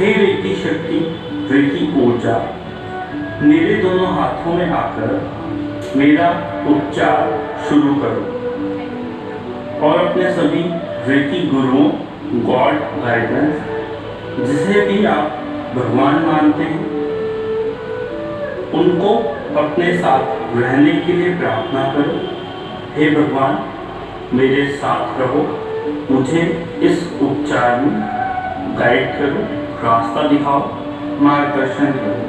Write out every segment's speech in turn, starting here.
हे recce शक्ति, recce ऊर्जा, मेरे दोनों हाथों में आकर मेरा उपचार शुरू करो और अपने सभी रेकी गुरुओं, गॉड गाइडेंस, जिसे भी आप भगवान मानते हैं, उनको अपने साथ रहने के लिए प्रार्थना करो। हे भगवान, मेरे साथ रहो, मुझे इस उपचार में गाइड करो, रास्ता दिखाओ, मार्गदर्शन करो।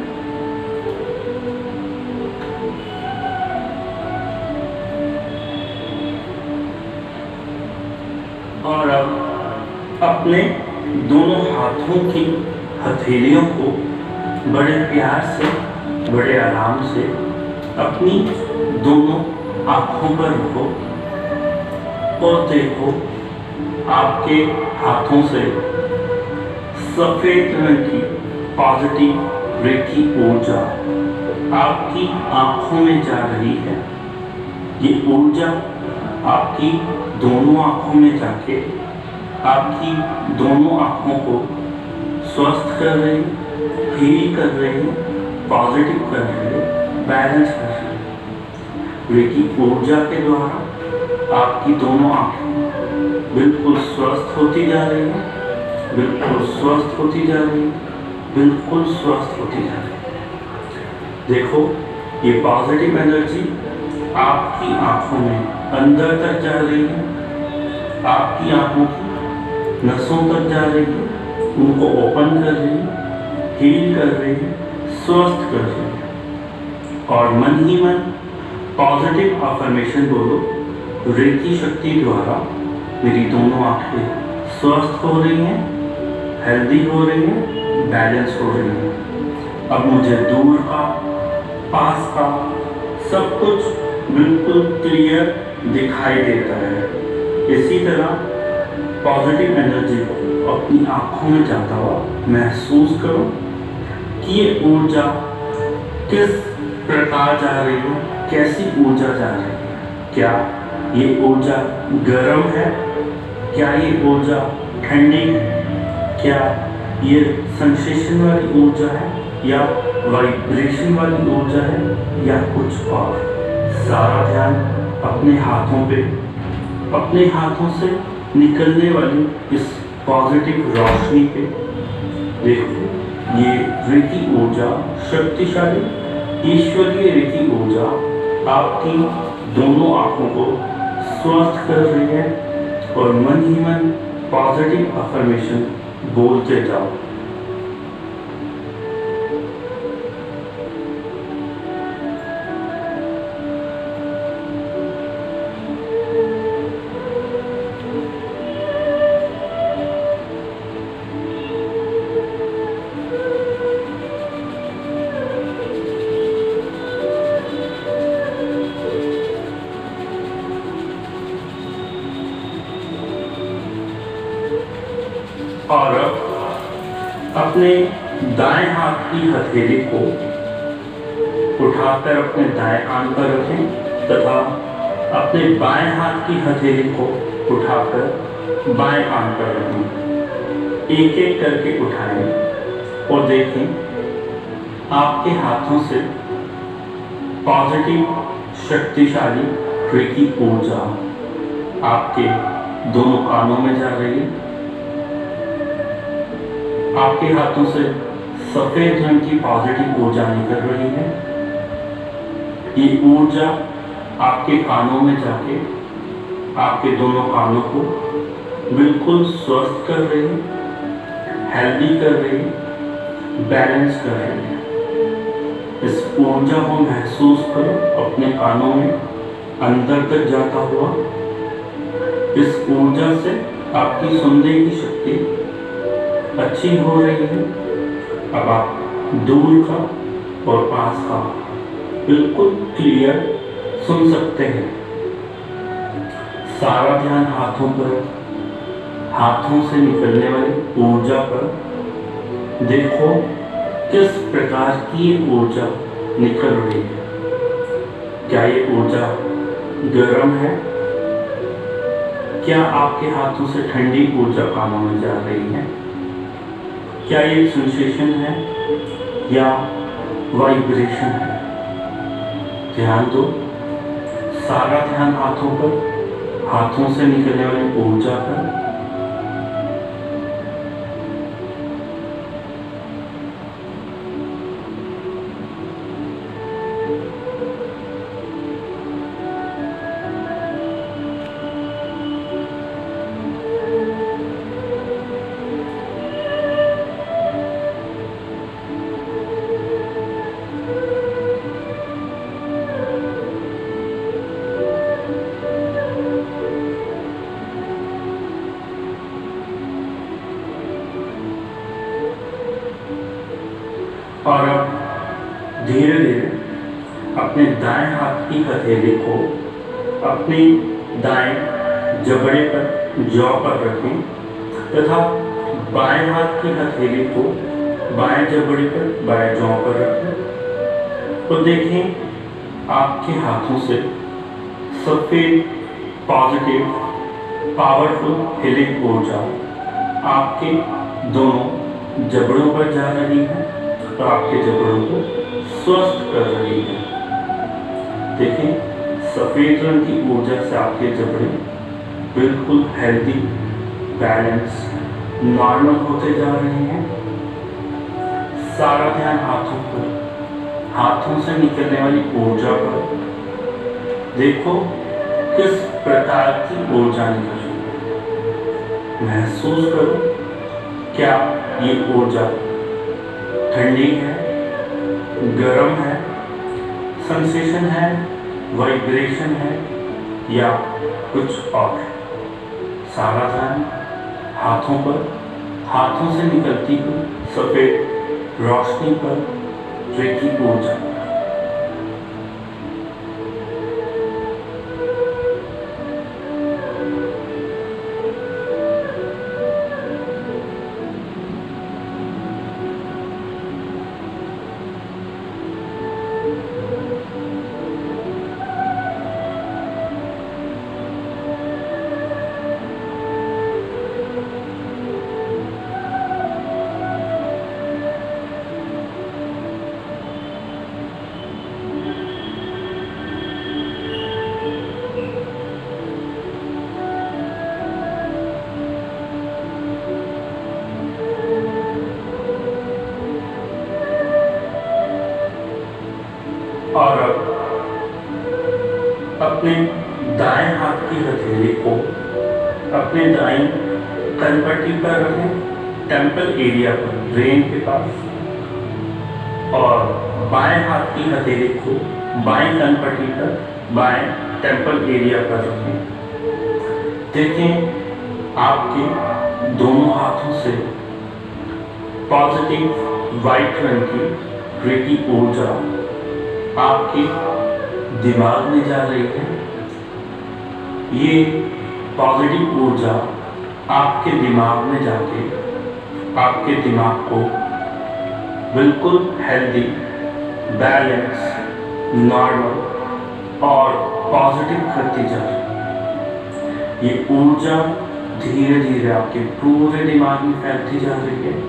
और अब अपने दोनों हाथों की हथेलियों को बड़े प्यार से, बड़े आराम से अपनी दोनों आँखों पर रखो और देखो आपके हाथों से सफ़ेद रंग की पॉजिटिव रेकी ऊर्जा आपकी आँखों में जा रही है। ये ऊर्जा आपकी दोनों आँखों में जाके आपकी दोनों आँखों को स्वस्थ कर रही, हील कर रही, पॉजिटिव कर रही, बैलेंस कर रही। रेकी ऊर्जा के द्वारा आपकी दोनों आँखें बिल्कुल स्वस्थ होती जा रही हैं, बिल्कुल स्वस्थ होती जा रही हैं, बिल्कुल स्वस्थ होती जा रही है। देखो, ये पॉजिटिव एनर्जी आपकी आँखों में अंदर तक जा रही है, आपकी आँखों की नसों तक जा रही है, उनको ओपन कर रही है, हील कर रही है, स्वस्थ कर रही है। और मन ही मन पॉजिटिव अफर्मेशन बोलो, रेकी शक्ति द्वारा मेरी दोनों आँखें स्वस्थ हो रही हैं, हेल्दी हो रही हैं, बैलेंस हो रही हैं। अब मुझे दूर का, पास का सब कुछ बिल्कुल क्लियर दिखाई देता है। इसी तरह पॉजिटिव एनर्जी को अपनी आँखों में जाता हुआ महसूस करो कि ये ऊर्जा किस प्रकार जा रही है, कैसी ऊर्जा जा रही है। क्या ये ऊर्जा गर्म है? क्या ये ऊर्जा ठंडी है? क्या ये सेंसेशन वाली ऊर्जा है या वाइब्रेशन वाली ऊर्जा है या कुछ और? सारा ध्यान अपने हाथों पे, अपने हाथों से निकलने वाली इस पॉजिटिव रोशनी पे देखो। ये रेकी ऊर्जा, शक्तिशाली ईश्वरीय रेकी ऊर्जा आपकी दोनों आँखों को स्वस्थ कर रही है और मन ही मन पॉजिटिव अफर्मेशन बोलते जाओ। और अपने दाएं हाथ की हथेली को उठाकर अपने दाएं कान पर रखें तथा अपने बाएं हाथ की हथेली को उठाकर बाएं कान पर रखें। एक एक करके उठाएं और देखें आपके हाथों से पॉजिटिव शक्तिशाली रेकी ऊर्जा आपके दोनों कानों में जा रही है। आपके हाथों से सफेद रंग की पॉजिटिव ऊर्जा निकल रही है। ये ऊर्जा आपके कानों में जाके आपके दोनों कानों को बिल्कुल स्वस्थ कर रही है, हेल्दी कर रही है, बैलेंस कर रही है। इस ऊर्जा को महसूस करो अपने कानों में अंदर तक जाता हुआ। इस ऊर्जा से आपकी सुनने की शक्ति अच्छी हो रही है। अब आप दूर का और पास का बिल्कुल क्लियर सुन सकते हैं। सारा ध्यान हाथों पर, हाथों से निकलने वाली ऊर्जा पर देखो किस प्रकार की ये ऊर्जा निकल रही है। क्या ये ऊर्जा गर्म है? क्या आपके हाथों से ठंडी ऊर्जा कानों में जा रही है? क्या ये सेंसेशन है या वाइब्रेशन है? ध्यान दो, सारा ध्यान हाथों पर, हाथों से निकलने वाली ऊर्जा पर। और अब धीरे धीरे अपने दाएं हाथ की हथेली को अपने दाएं जबड़े पर, जौ पर रखें तथा बाएं हाथ की हथेली को बाएं जबड़े पर, बाएं जौ पर रखें। तो देखें आपके हाथों से सफेद पॉजिटिव पावरफुल हीलिंग ऊर्जा आपके दोनों जबड़ों पर जा रही है तो आपके जबड़ों को स्वस्थ कर रही है। देखिए सफेद रंग की ऊर्जा से आपके जबड़े बिल्कुल हेल्दी, बैलेंस, नॉर्मल होते जा रहे हैं। सारा ध्यान हाथों पर, हाथों से निकलने वाली ऊर्जा पर। देखो किस प्रकार की ऊर्जा निकल रही है। महसूस करो, क्या ये ऊर्जा ठंडी है, गर्म है, सेंसेशन है, वाइब्रेशन है या कुछ और? सारा ध्यान हाथों पर, हाथों से निकलती हुई सफेद रोशनी पर, रेकी ऊर्जा। और अब अपने दाएं हाथ की हथेली को अपने दाएं कनपट्टी पर रखें, टेम्पल एरिया पर, ब्रेन के पास। और बाएं हाथ की हथेली को बाएं कनपट्टी पर, बाएं टेम्पल एरिया पर रखें। देखें आपके दोनों हाथों से पॉजिटिव वाइट रंग की रेकी ऊर्जा आपके दिमाग में जा रही है। ये पॉजिटिव ऊर्जा आपके दिमाग में जाके आपके दिमाग को बिल्कुल हेल्दी, बैलेंस, नॉर्मल और पॉजिटिव करती जा रही है। ये ऊर्जा धीरे धीरे आपके पूरे दिमाग में फैलती जा रही है।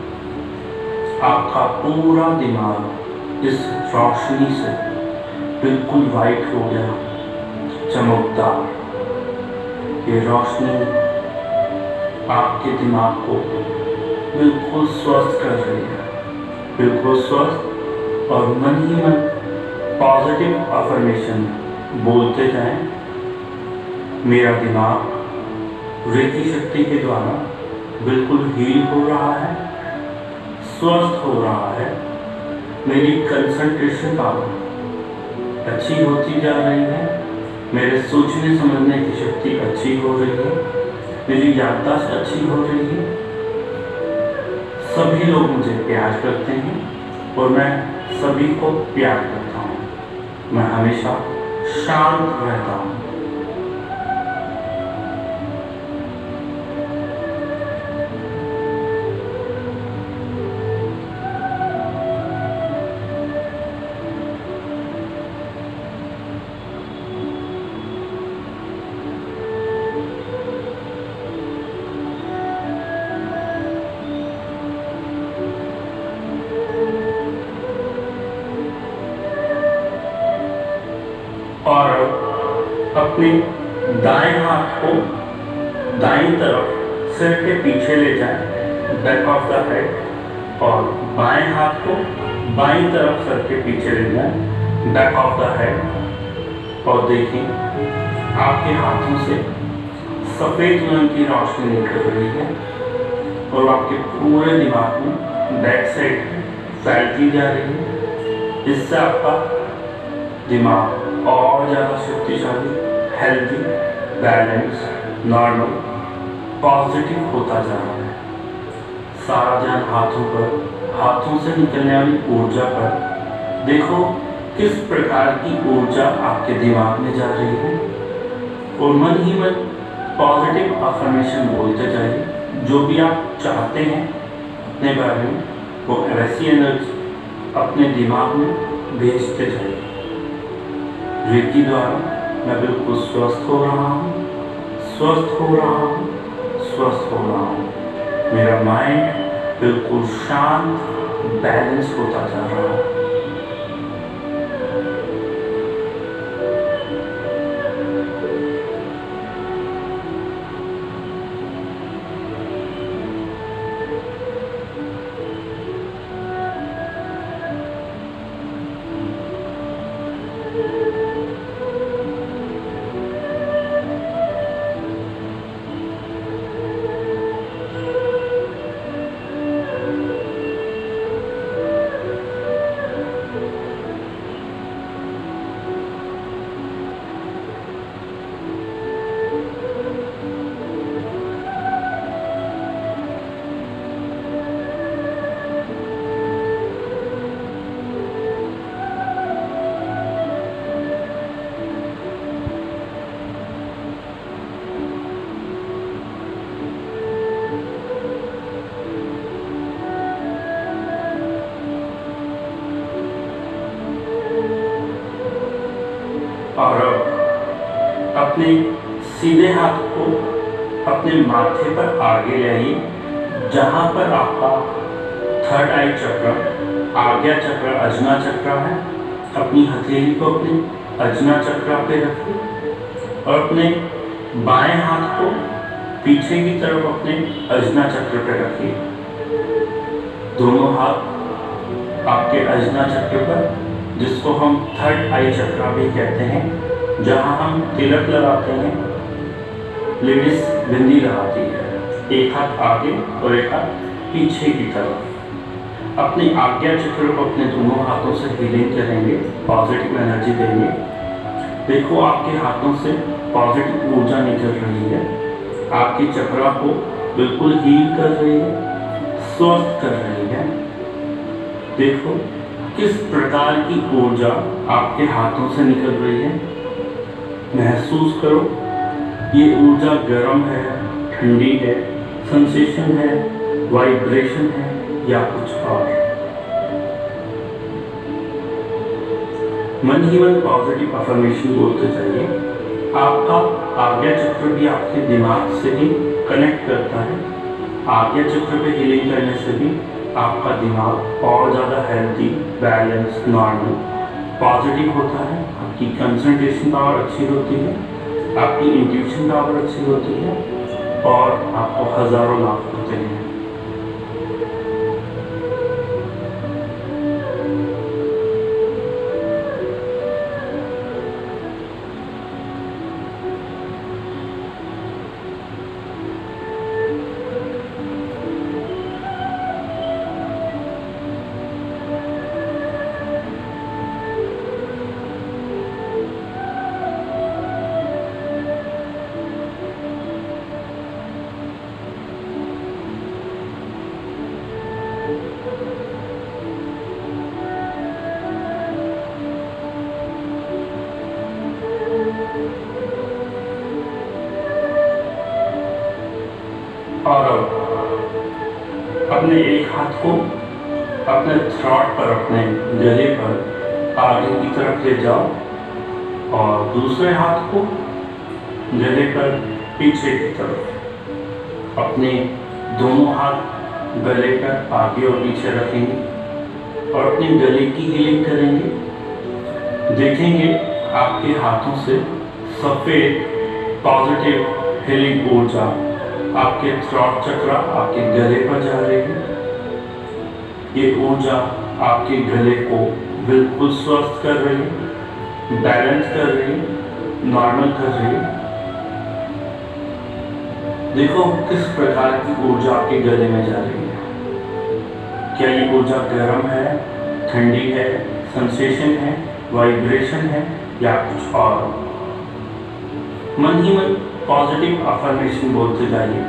आपका पूरा दिमाग इस रोशनी से बिल्कुल वाइट हो गया, चमकदार। ये रोशनी आपके दिमाग को बिल्कुल स्वस्थ कर रही है, बिल्कुल स्वस्थ। और मन ही मन पॉजिटिव अफर्मेशन बोलते जाएं, मेरा दिमाग रेकी शक्ति के द्वारा बिल्कुल हील हो रहा है, स्वस्थ हो रहा है। मेरी कंसंट्रेशन पावर अच्छी होती जा रही है, मेरे सोचने समझने की शक्ति अच्छी हो रही है, मेरी याददाश्त अच्छी हो रही है। सभी लोग मुझे प्यार करते हैं और मैं सभी को प्यार करता हूँ। मैं हमेशा शांत रहता हूँ। अपने दाएं हाथ को दाईं तरफ सिर के पीछे ले जाएं, बैक ऑफ द हेड, और बाएं हाथ को बाईं तरफ सिर के पीछे ले जाएं, बैक ऑफ द हेड। और देखें आपके हाथों से सफ़ेद रंग की रोशनी निकल रही है और आपके पूरे दिमाग में बैक साइड फैलती जा रही है। इससे आपका दिमाग और ज़्यादा शक्तिशाली, हेल्दी, बैलेंस, नॉर्मल, पॉजिटिव होता जा रहा है। सारा ध्यान हाथों से निकलने वाली ऊर्जा पर। देखो किस प्रकार की ऊर्जा आपके दिमाग में जा रही है, और मन ही मन पॉजिटिव अफर्मेशन बोलते जाइए। जो भी आप चाहते हैं अपने बारे में, वो वैसी एनर्जी अपने दिमाग में भेजते जाइए। रेकी द्वारा मैं बिल्कुल स्वस्थ हो रहा हूँ, स्वस्थ हो रहा हूँ, स्वस्थ हो रहा हूँ। मेरा माइंड बिल्कुल शांत, बैलेंस होता जा रहा है। और अपने सीधे हाथ को अपने माथे पर आगे ले आइए, जहाँ पर आपका थर्ड आई चक्र, आज्ञा चक्र, अजना चक्र है। अपनी हथेली को अपने अजना चक्र पे रखिए और अपने बाएं हाथ को पीछे की तरफ अपने अजना चक्र पे रखिए। दोनों हाथ आपके अजना चक्र पर, जिसको हम थर्ड आई चक्र भी कहते हैं, जहाँ हम तिलक लगाते हैं, लेडीज बिंदी लगाती है। एक हाथ आगे और एक हाथ पीछे की तरफ। अपनी आज्ञा चक्र को अपने दोनों हाथों से हीलिंग करेंगे, पॉजिटिव एनर्जी देंगे। देखो आपके हाथों से पॉजिटिव ऊर्जा निकल रही है, आपके चक्र को बिल्कुल हील कर रही है, स्वस्थ कर रही है। देखो किस प्रकार की ऊर्जा आपके हाथों से निकल रही है। महसूस करो, ये ऊर्जा गर्म है, ठंडी है, सेंसेशन है, वाइब्रेशन है या कुछ और। मन ही मन पॉजिटिव अफर्मेशन बोलते जाइए। आपका आज्ञा चक्र भी आपके दिमाग से ही कनेक्ट करता है। आज्ञा चक्र पे हीलिंग करने से भी आपका दिमाग और ज़्यादा हेल्दी, बैलेंस, नॉर्मल, पॉजिटिव होता है। आपकी कंसंट्रेशन पावर अच्छी होती है, आपकी इंट्यूशन पावर अच्छी होती है और आपको हज़ारों लाभ होते हैं। और अपने एक हाथ को अपने थ्रॉट पर, अपने गले पर आगे की तरफ ले जाओ और दूसरे हाथ को गले पर पीछे की तरफ। अपने दोनों हाथ गले पर आगे और पीछे रखेंगे और अपने गले की हीलिंग करेंगे। देखेंगे आपके हाथों से सफेद पॉजिटिव हीलिंग ऊर्जा आपके थ्रोट चक्र, आपके गले पर जा रही है। ये ऊर्जा आपके गले को बिल्कुल स्वस्थ कर रही है, बैलेंस कर रही है, नॉर्मल कर रही है। देखो किस प्रकार की ऊर्जा आपके गले में जा रही है। क्या ये ऊर्जा गर्म है, ठंडी है, सेंसेशन है, वाइब्रेशन है या कुछ और। मन ही मन पॉजिटिव अफर्मेशन बोलते जाइए।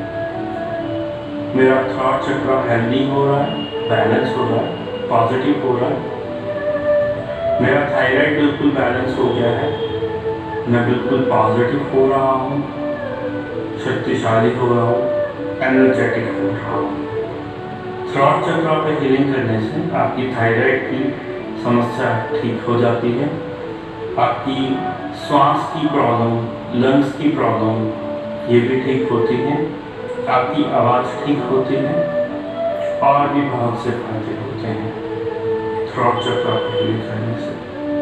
मेरा थॉट चक्र हेल्दी हो रहा है, बैलेंस हो रहा है, पॉजिटिव हो रहा है। मेरा थायराइड बिल्कुल बैलेंस हो गया है, मैं बिल्कुल पॉजिटिव हो रहा हूँ, शक्तिशाली हो रहा हूँ, एनर्जेटिक हो रहा हूँ। थ्रॉट चक्र पे हीलिंग करने से आपकी थायराइड की समस्या ठीक हो जाती है, आपकी श्वास की प्रॉब्लम, लंग्स की प्रॉब्लम ये भी ठीक होती है, आपकी आवाज़ ठीक होती है और भी बहुत से फायदे होते हैं थ्रॉट चक्र पे हीलिंग करने से।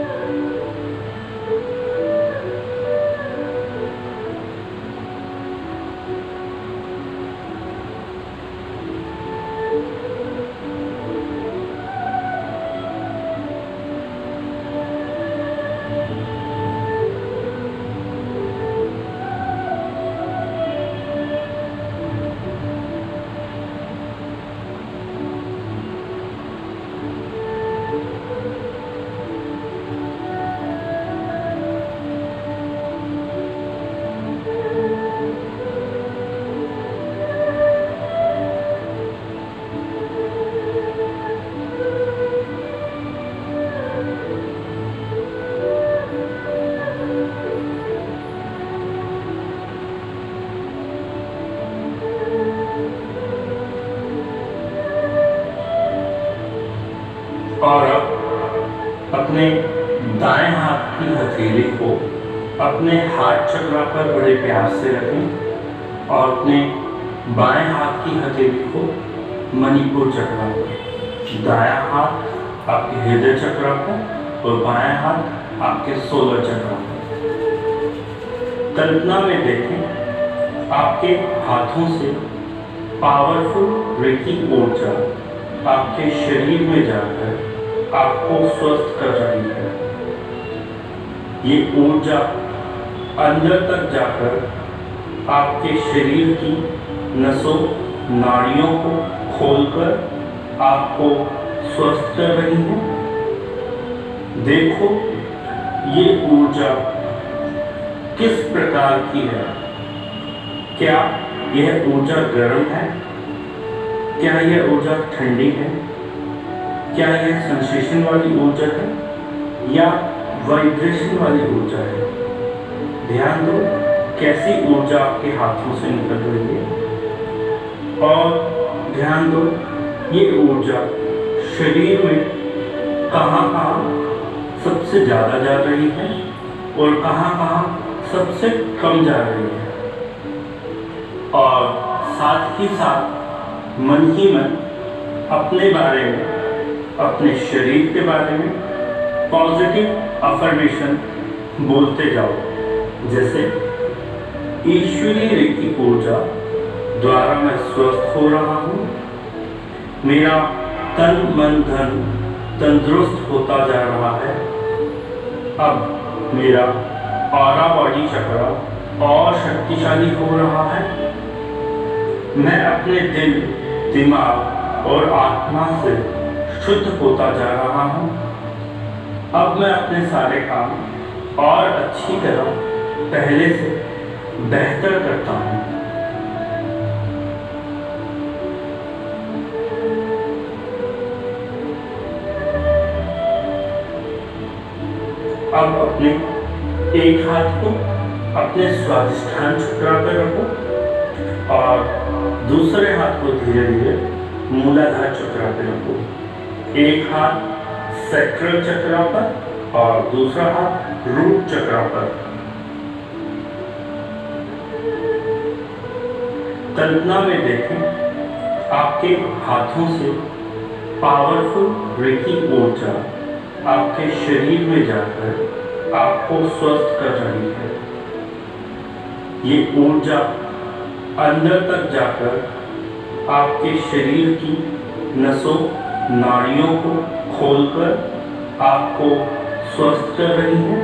और अब अपने दाएं हाथ की हथेली को अपने हाथ चक्र पर बड़े प्यार से रखें और अपने बाएं हाथ की हथेली को मणिपुर चक्र पर, दायां हाथ आपके हृदय चक्र पर और बायां हाथ आपके सोलर चक्र पर। कल्पना में देखें आपके हाथों से पावरफुल रेकी ऊर्जा आपके शरीर में जाकर आपको स्वस्थ कर रही है। ये ऊर्जा अंदर तक जाकर आपके शरीर की नसों, नाड़ियों को खोलकर आपको स्वस्थ कर रही है। देखो ये ऊर्जा किस प्रकार की है। क्या यह ऊर्जा गर्म है? क्या यह ऊर्जा ठंडी है? क्या यह सेंसेशन वाली ऊर्जा है या वाइब्रेशन वाली ऊर्जा है? ध्यान दो कैसी ऊर्जा आपके हाथों से निकल रही है और ध्यान दो ये ऊर्जा शरीर में कहाँ सबसे ज़्यादा जा रही है और कहाँ सबसे कम जा रही है। और साथ ही साथ मन ही मन अपने बारे में, अपने शरीर के बारे में पॉजिटिव अफर्मेशन बोलते जाओ। जैसे ईश्वरीय रेकी ऊर्जा द्वारा मैं स्वस्थ हो रहा हूँ, मेरा तन मन धन तंदुरुस्त होता जा रहा है। अब मेरा ऑरा बॉडी चक्र और शक्तिशाली हो रहा है। मैं अपने दिल, दिमाग और आत्मा से शुद्ध होता जा रहा हूँ। अब मैं अपने सारे काम और अच्छी तरह पहले से बेहतर करता हूँ। अब अपने एक हाथ को अपने स्वादिष्ठान चक्र पर रखो और दूसरे हाथ को धीरे धीरे मूलाधार चक्र पर रखो। एक हाथ सैक्रल चक्र पर और दूसरा हाथ रूट चक्र पर। कल्पना में देखें आपके हाथों से पावरफुल रेकी ऊर्जा आपके शरीर में जाकर आपको स्वस्थ कर रही है। ये ऊर्जा अंदर तक जाकर आपके शरीर की नसों नाड़ियों को खोलकर आपको स्वस्थ कर रही है।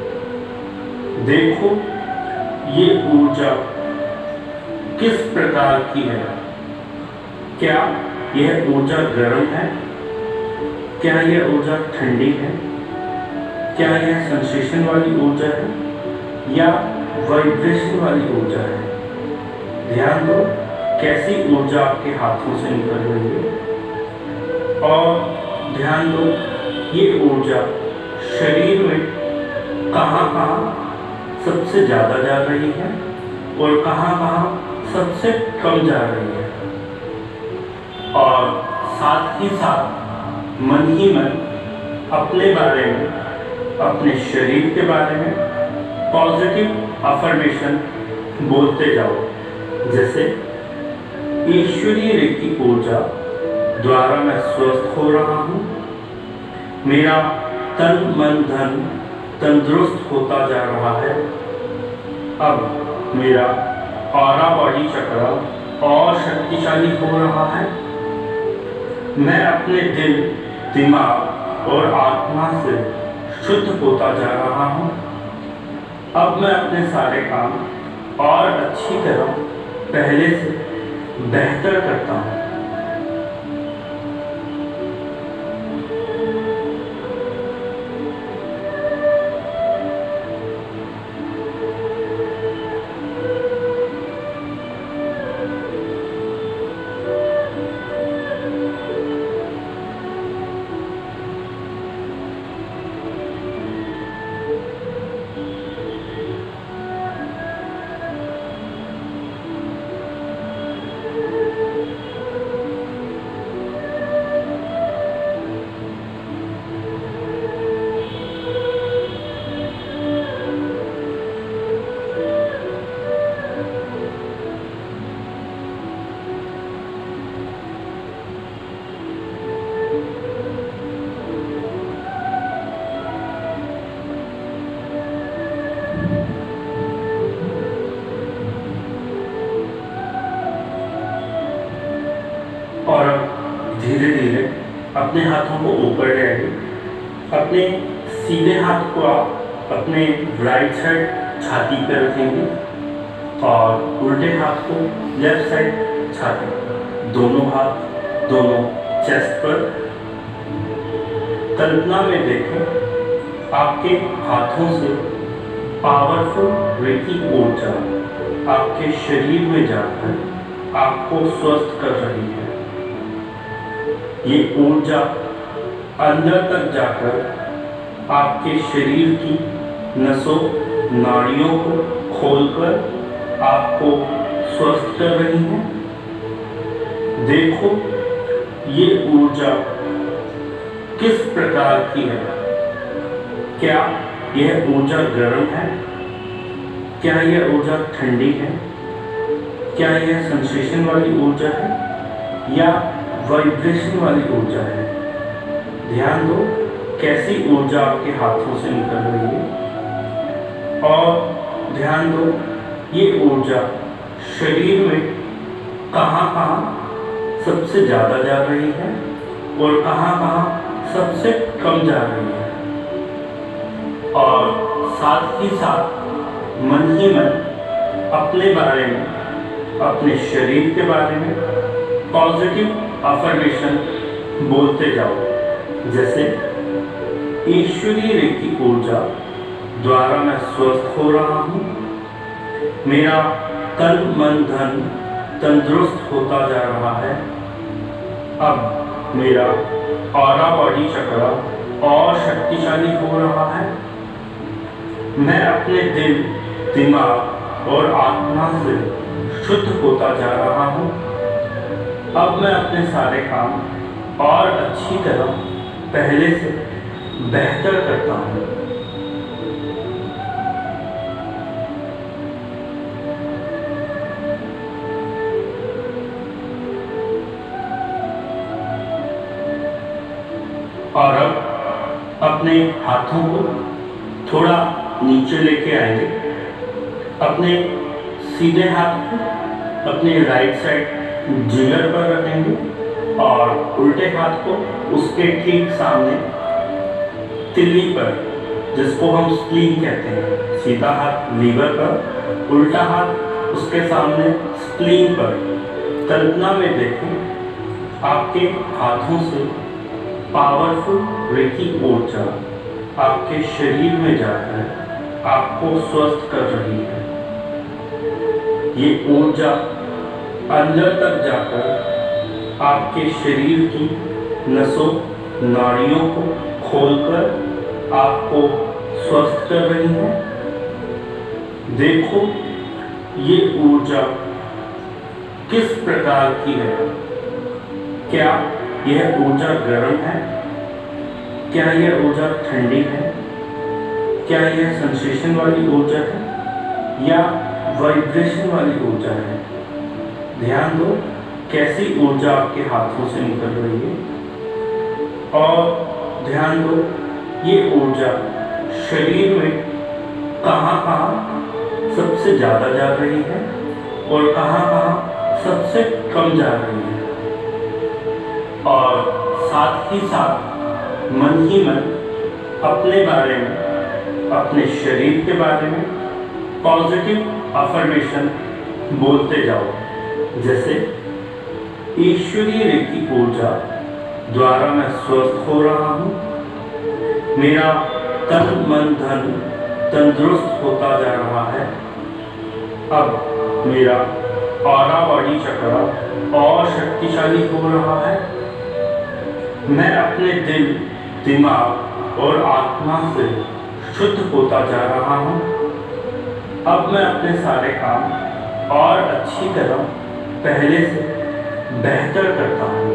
देखो ये ऊर्जा किस प्रकार की है। क्या यह ऊर्जा गर्म है? क्या यह ऊर्जा ठंडी है? क्या यह सेंसेशन वाली ऊर्जा है या वाइब्रेशन वाली ऊर्जा है? ध्यान दो कैसी ऊर्जा आपके हाथों से निकल रही है और ध्यान दो ये ऊर्जा शरीर में कहाँ कहाँ सबसे ज़्यादा जा रही है और कहाँ कहाँ सबसे कम जा रही है। और साथ ही साथ मन ही मन अपने बारे में, अपने शरीर के बारे में पॉजिटिव अफर्मेशन बोलते जाओ। जैसे ईश्वरीय रेखी ऊर्जा द्वारा मैं स्वस्थ हो रहा हूँ, मेरा तन मन धन तंदुरुस्त होता जा रहा है। अब मेरा ऑरा बॉडी चक्र और शक्तिशाली हो रहा है। मैं अपने दिल दिमाग और आत्मा से शुद्ध होता जा रहा हूँ। अब मैं अपने सारे काम और अच्छी तरह पहले से बेहतर करता हूँ। और अब धीरे धीरे अपने हाथों को ऊपर ले आइए। अपने सीधे हाथ को आप अपने राइट साइड छाती पर रखेंगे और उल्टे हाथ को लेफ्ट साइड छाती पर, दोनों हाथ दोनों चेस्ट पर। कल्पना में देखें आपके हाथों से पावरफुल रेखी ऊर्जा आपके शरीर में जाकर आपको स्वस्थ कर रही है। ये ऊर्जा अंदर तक जाकर आपके शरीर की नसों नाड़ियों को खोलकर आपको स्वस्थ कर रही है। देखो ये ऊर्जा किस प्रकार की है। क्या यह ऊर्जा गर्म है? क्या यह ऊर्जा ठंडी है? क्या यह सेंसेशन वाली ऊर्जा है या वाइब्रेशन वाली ऊर्जा है? ध्यान दो कैसी ऊर्जा आपके हाथों से निकल रही है और ध्यान दो ये ऊर्जा शरीर में कहाँ कहाँ सबसे ज़्यादा जा रही है और कहाँ कहाँ सबसे कम जा रही है। और साथ ही साथ मन ही मन अपने बारे में, अपने शरीर के बारे में पॉजिटिव अफर्मेशन बोलते जाओ। जैसे ईश्वरीय रेखी ऊर्जा द्वारा मैं स्वस्थ हो रहा हूँ, मेरा तन मन धन तंदुरुस्त होता जा रहा है। अब मेरा ऑरा बॉडी चक्र और शक्तिशाली हो रहा है। मैं अपने दिल दिमाग और आत्मा से शुद्ध होता जा रहा हूँ। अब मैं अपने सारे काम और अच्छी तरह पहले से बेहतर करता हूँ। और अब अपने हाथों को थोड़ा नीचे लेके आएंगे, अपने सीधे हाथ को अपने राइट साइड जिगर पर रखेंगे और उल्टे हाथ को उसके ठीक सामने तिल्ली पर, जिसको हम स्प्लीन कहते हैं। सीधा हाथ लीवर पर, उल्टा हाथ उसके सामने स्प्लीन पर। कल्पना में देखें आपके हाथों से पावरफुल रेकी ऊर्जा आपके शरीर में जाकर आपको स्वस्थ कर रही है। ये ऊर्जा अंदर तक जाकर आपके शरीर की नसों नाड़ियों को खोलकर आपको स्वस्थ कर रही है। देखो ये ऊर्जा किस प्रकार की है। क्या यह ऊर्जा गर्म है? क्या यह ऊर्जा ठंडी है? क्या यह सेंसेशन वाली ऊर्जा है या वाइब्रेशन वाली ऊर्जा है? ध्यान दो कैसी ऊर्जा आपके हाथों से निकल रही है और ध्यान दो ये ऊर्जा शरीर में कहाँ कहाँ सबसे ज़्यादा जा रही है और कहाँ कहाँ सबसे कम जा रही है। और साथ ही साथ मन ही मन अपने बारे में, अपने शरीर के बारे में पॉजिटिव अफर्मेशन बोलते जाओ, जैसे ईश्वरीय रेकी ऊर्जा द्वारा मैं स्वस्थ हो रहा हूँ, मेरा तन मन धन तंदुरुस्त होता जा रहा है। अब मेरा ऑरा बॉडी चक्र और शक्तिशाली हो रहा है। मैं अपने दिल, दिमाग और आत्मा से शुद्ध होता जा रहा हूँ। अब मैं अपने सारे काम और अच्छी तरह पहले से बेहतर करता हूँ।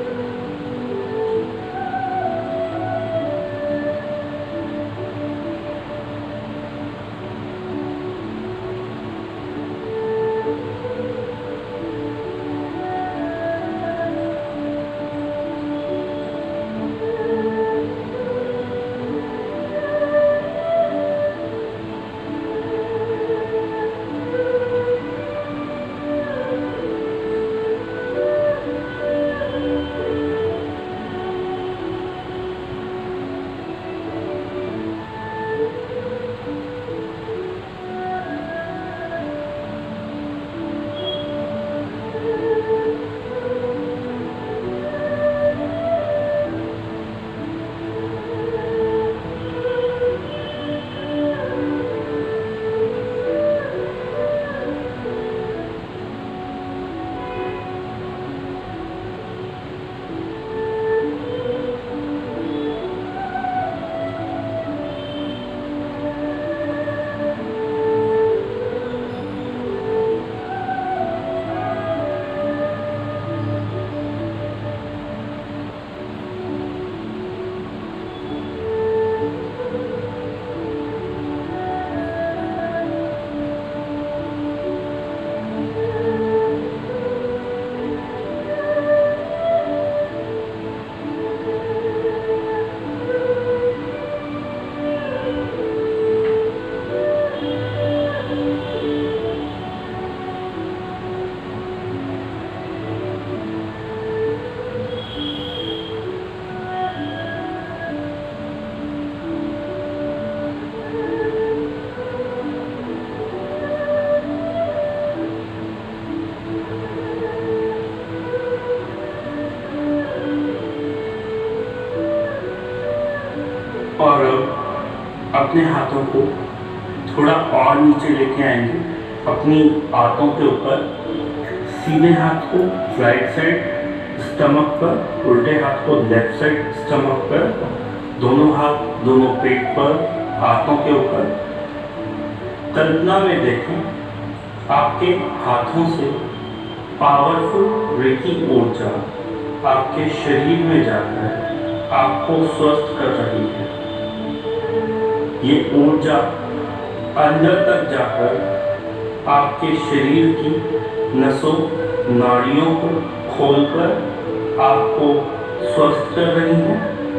और अब अपने हाथों को थोड़ा और नीचे लेके आएंगे अपनी हाथों के ऊपर। सीधे हाथ को राइट साइड स्टमक पर, उल्टे हाथ को लेफ्ट साइड स्टमक पर, दोनों हाथ दोनों पेट पर, हाथों के ऊपर। कल्पना में देखें आपके हाथों से पावरफुल रेकी ऊर्जा आपके शरीर में जाकर आपको स्वस्थ कर रही है। ये ऊर्जा अंदर तक जाकर आपके शरीर की नसों नाड़ियों को खोलकर आपको स्वस्थ कर रही है।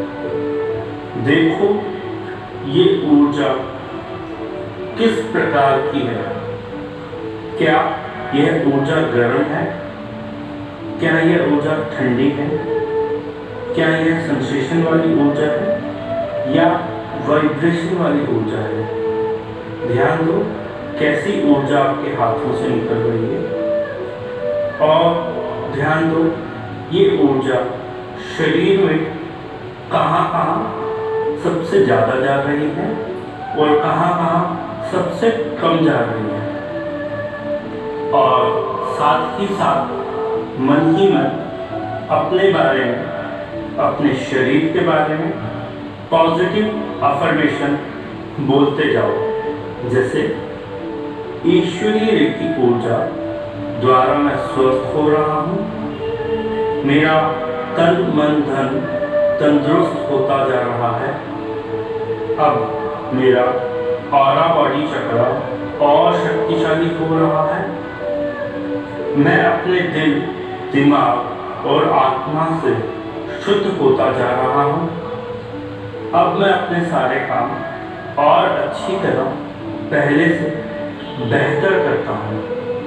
देखो ये ऊर्जा किस प्रकार की है। क्या यह ऊर्जा गर्म है? क्या यह ऊर्जा ठंडी है? क्या यह सेंसेशन वाली ऊर्जा है या वाइब्रेशन वाली ऊर्जा है? ध्यान दो कैसी ऊर्जा आपके हाथों से निकल रही है और ध्यान दो ये ऊर्जा शरीर में कहाँ कहाँ सबसे ज़्यादा जा रही है और कहाँ कहाँ सबसे कम जा रही है। और साथ ही साथ मन ही मन अपने बारे में, अपने शरीर के बारे में पॉजिटिव अफर्मेशन बोलते जाओ, जैसे ईश्वरीय रेखी ऊर्जा द्वारा मैं स्वस्थ हो रहा हूँ, मेरा तन मन धन तंदुरुस्त होता जा रहा है, अब मेरा ऑरा बॉडी चक्र और शक्तिशाली हो रहा है, मैं अपने दिल दिमाग और आत्मा से शुद्ध होता जा रहा हूँ, अब मैं अपने सारे काम और अच्छी तरह पहले से बेहतर करता हूँ।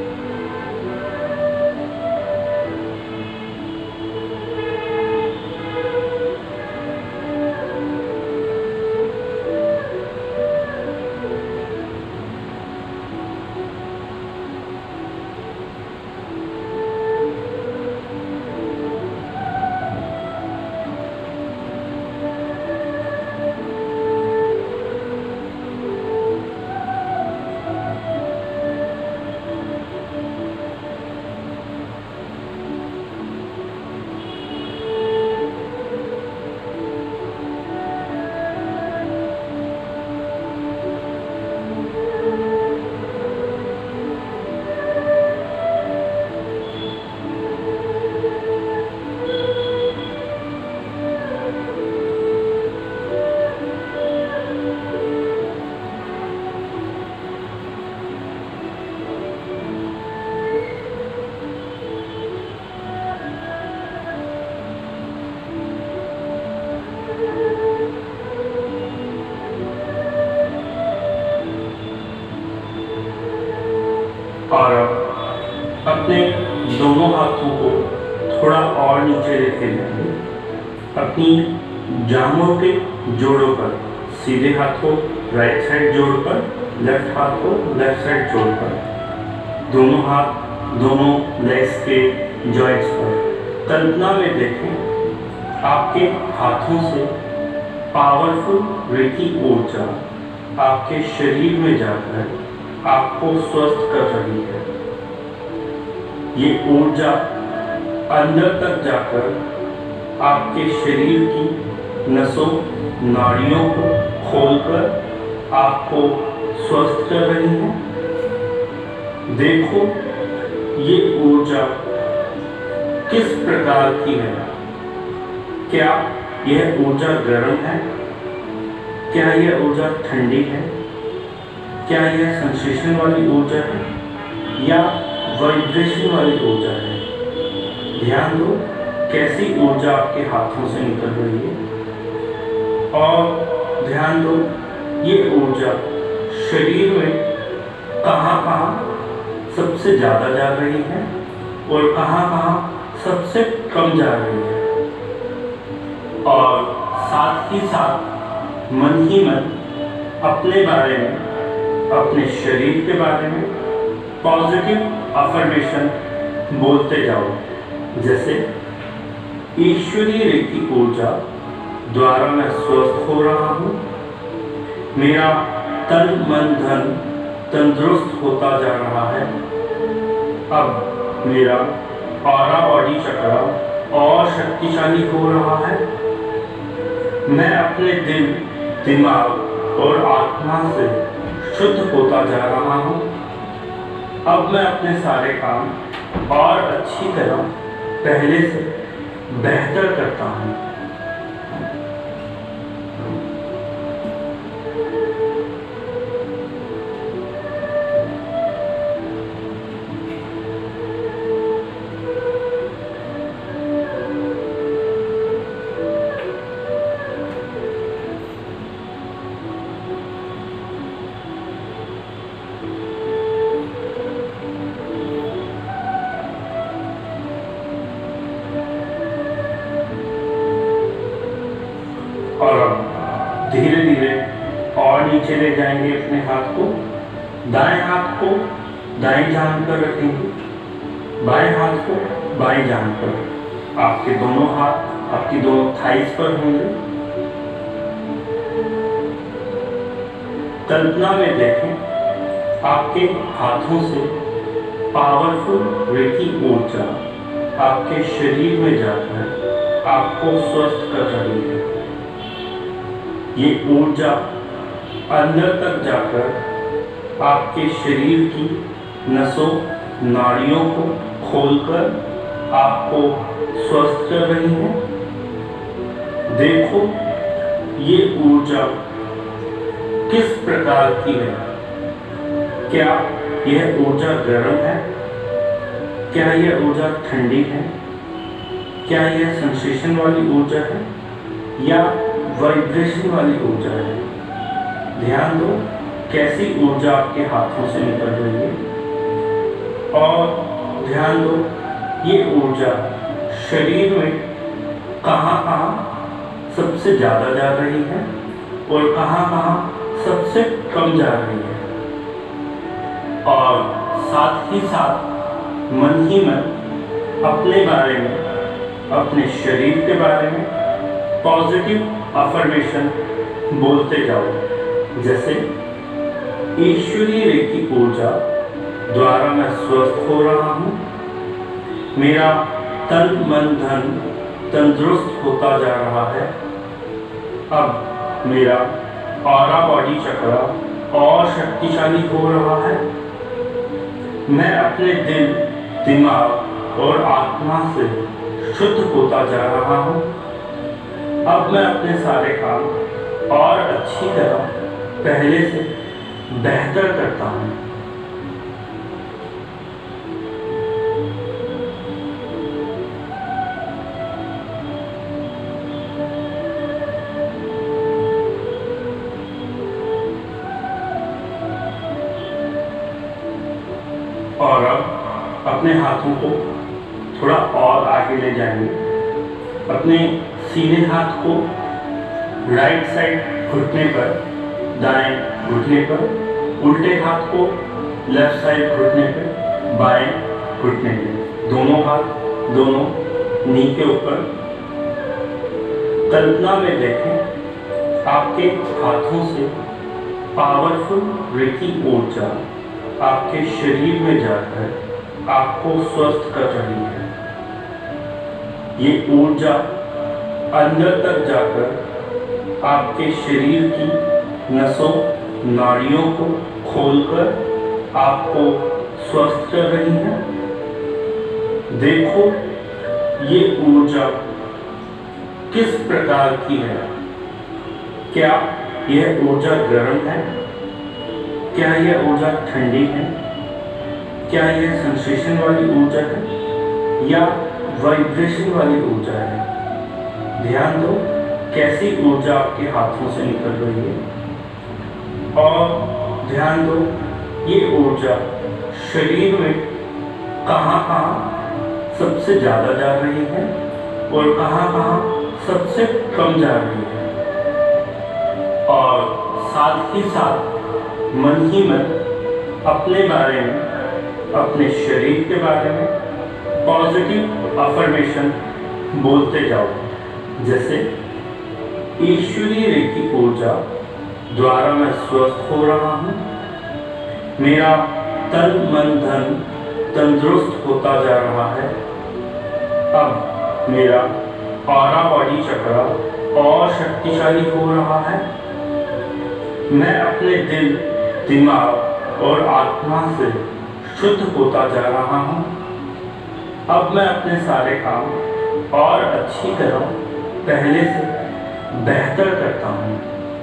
और अब अपने दोनों हाथों को थोड़ा और नीचे लेके जाएंगे, अपनी जांघों के जोड़ों पर, सीधे हाथ को राइट साइड जोड़ पर, लेफ्ट हाथ को लेफ्ट साइड जोड़ पर, दोनों हाथ दोनों लेग्स के जॉइंट्स पर। कल्पना में देखें आपके हाथों से पावरफुल रेखी ऊर्जा आपके शरीर में जाकर आपको स्वस्थ कर रही है। ये ऊर्जा अंदर तक जाकर आपके शरीर की नसों नाड़ियों को खोलकर आपको स्वस्थ कर रही है। देखो ये ऊर्जा किस प्रकार की है। क्या यह ऊर्जा गर्म है? क्या यह ऊर्जा ठंडी है? क्या यह सेंसेशन वाली ऊर्जा है या वाइब्रेशन वाली ऊर्जा है? ध्यान दो कैसी ऊर्जा आपके हाथों से निकल रही है और ध्यान दो ये ऊर्जा शरीर में कहाँ कहाँ सबसे ज़्यादा जा रही है और कहाँ कहाँ सबसे कम जा रही है। और साथ ही साथ मन ही मन अपने बारे में, अपने शरीर के बारे में पॉजिटिव अफर्मेशन बोलते जाओ, जैसे ईश्वरीय रेखी ऊर्जा द्वारा मैं स्वस्थ हो रहा हूँ, मेरा तन मन धन तंदुरुस्त होता जा रहा है, अब मेरा ऑरा बॉडी चक्र और शक्तिशाली हो रहा है, मैं अपने दिल दिमाग और आत्मा से शुद्ध होता जा रहा हूँ, अब मैं अपने सारे काम और अच्छी तरह पहले से बेहतर करता हूँ। धीरे धीरे और नीचे ले जाएंगे अपने हाथ को। दाएं हाथ को दाएं जांघ पर रखेंगे, बाएं हाथ को बाएं जांघ पर। आपके दोनों हाथ आपकी दोनों थाइस पर होंगे। कल्पना में देखें आपके हाथों से पावरफुल रेकी ऊर्जा आपके शरीर में जाकर आपको स्वस्थ कर रही है। ये ऊर्जा अंदर तक जाकर आपके शरीर की नसों नाड़ियों को खोलकर आपको स्वस्थ कर रही है। देखो ये ऊर्जा किस प्रकार की है। क्या यह ऊर्जा गर्म है? क्या यह ऊर्जा ठंडी है? क्या यह सेंसेशन वाली ऊर्जा है या वाइब्रेशन वाली ऊर्जा है? ध्यान दो कैसी ऊर्जा आपके हाथों से निकल रही है। और ध्यान दो ये ऊर्जा शरीर में कहाँ कहाँ सबसे ज़्यादा जा रही है और कहाँ कहाँ सबसे कम जा रही है। और साथ ही साथ मन ही मन अपने बारे में, अपने शरीर के बारे में पॉजिटिव अफर्मेशन बोलते जाओ। जैसे ईश्वरीय रेकी ऊर्जा द्वारा मैं स्वस्थ हो रहा हूँ, मेरा तन मन धन तंदुरुस्त होता जा रहा है। अब मेरा ऑरा बॉडी चक्र और शक्तिशाली हो रहा है। मैं अपने दिल दिमाग और आत्मा से शुद्ध होता जा रहा हूँ। अब मैं अपने सारे काम और अच्छी तरह पहले से बेहतर करता हूँ। और अब अपने हाथों को थोड़ा और आगे ले जाएंगे। अपने सीधे हाथ को राइट साइड घुटने पर, दाएं घुटने पर, उल्टे हाथ को लेफ्ट साइड घुटने पर, बाएं घुटने पर, दोनों हाथ दोनों नी के ऊपर। कल्पना में देखें आपके हाथों से पावरफुल रेकी ऊर्जा आपके शरीर में जाकर आपको स्वस्थ कर रही है। ये ऊर्जा अंदर तक जाकर आपके शरीर की नसों नाड़ियों को खोलकर आपको स्वस्थ कर रही है। देखो ये ऊर्जा किस प्रकार की है। क्या यह ऊर्जा गर्म है? क्या यह ऊर्जा ठंडी है? क्या यह सेंसेशन वाली ऊर्जा है या वाइब्रेशन वाली ऊर्जा है? ध्यान दो कैसी ऊर्जा आपके हाथों से निकल रही है। और ध्यान दो ये ऊर्जा शरीर में कहाँ कहाँ सबसे ज़्यादा जा रही है और कहाँ कहाँ सबसे कम जा रही है। और साथ ही साथ मन ही मन अपने बारे में, अपने शरीर के बारे में पॉजिटिव अफर्मेशन बोलते जाओ। जैसे ईश्वरीय रेकी ऊर्जा द्वारा मैं स्वस्थ हो रहा हूँ, मेरा तन मन धन तंदुरुस्त होता जा रहा है। अब मेरा ऑरा बॉडी चक्र और शक्तिशाली हो रहा है। मैं अपने दिल दिमाग और आत्मा से शुद्ध होता जा रहा हूँ। अब मैं अपने सारे काम और अच्छी तरह पहले से बेहतर करता हूँ।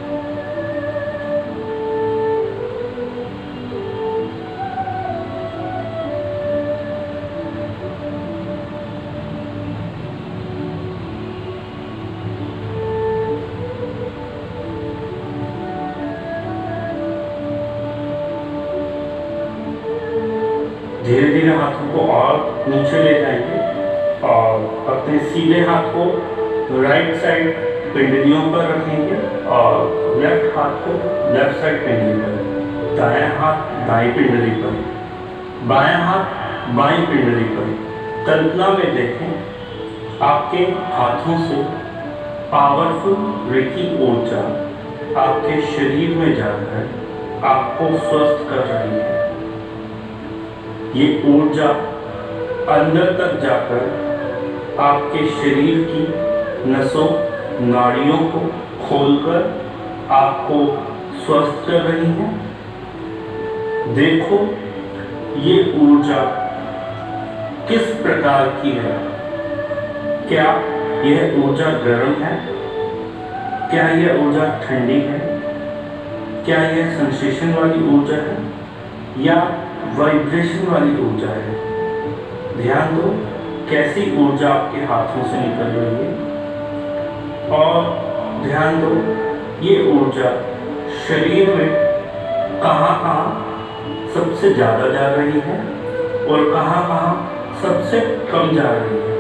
धीरे धीरे हाथों को और नीचे ले जाएंगे और अपने सीधे हाथ को राइट साइड पिंडलियों पर रखेंगे और लेफ्ट हाथ को लेफ्ट साइड पिंडली पर, दायां हाथ दाएं पिंडली पर, बायां हाथ बाएं पिंडली पर। कल्पना में देखें आपके हाथों से पावरफुल रेकी ऊर्जा आपके शरीर में जाकर आपको स्वस्थ कर रही है। ये ऊर्जा अंदर तक जाकर आपके शरीर की नसों नाड़ियों को खोलकर आपको स्वस्थ कर रही है। देखो ये ऊर्जा किस प्रकार की है। क्या यह ऊर्जा गर्म है? क्या यह ऊर्जा ठंडी है? क्या यह सेंसेशन वाली ऊर्जा है या वाइब्रेशन वाली ऊर्जा है? ध्यान दो कैसी ऊर्जा आपके हाथों से निकल रही है और ध्यान दो ये ऊर्जा शरीर में कहाँ कहाँ सबसे ज़्यादा जा रही है और कहाँ कहाँ सबसे कम जा रही है।